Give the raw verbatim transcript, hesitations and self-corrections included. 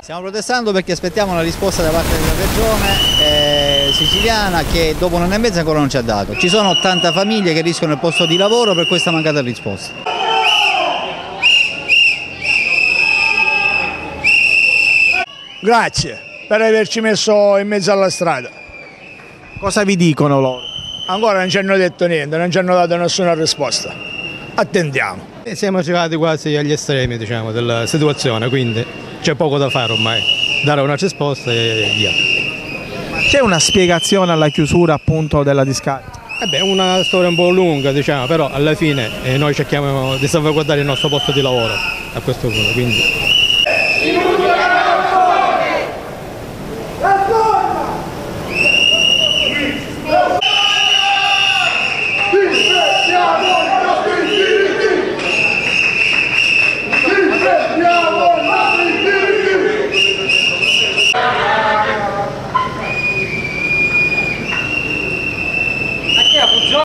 Stiamo protestando perché aspettiamo una risposta da parte della regione eh, siciliana che dopo un anno e mezzo ancora non ci ha dato. Ci sono ottanta famiglie che rischiano il posto di lavoro per questa mancata risposta. Grazie per averci messo in mezzo alla strada. Cosa vi dicono loro? Ancora non ci hanno detto niente, non ci hanno dato nessuna risposta. Attendiamo. E siamo arrivati quasi agli estremi, diciamo, della situazione, quindi c'è poco da fare ormai, dare una risposta e via. C'è una spiegazione alla chiusura appunto della discarica? Eh beh, una storia un po' lunga, diciamo, però alla fine eh, noi cerchiamo di salvaguardare il nostro posto di lavoro a questo punto, quindi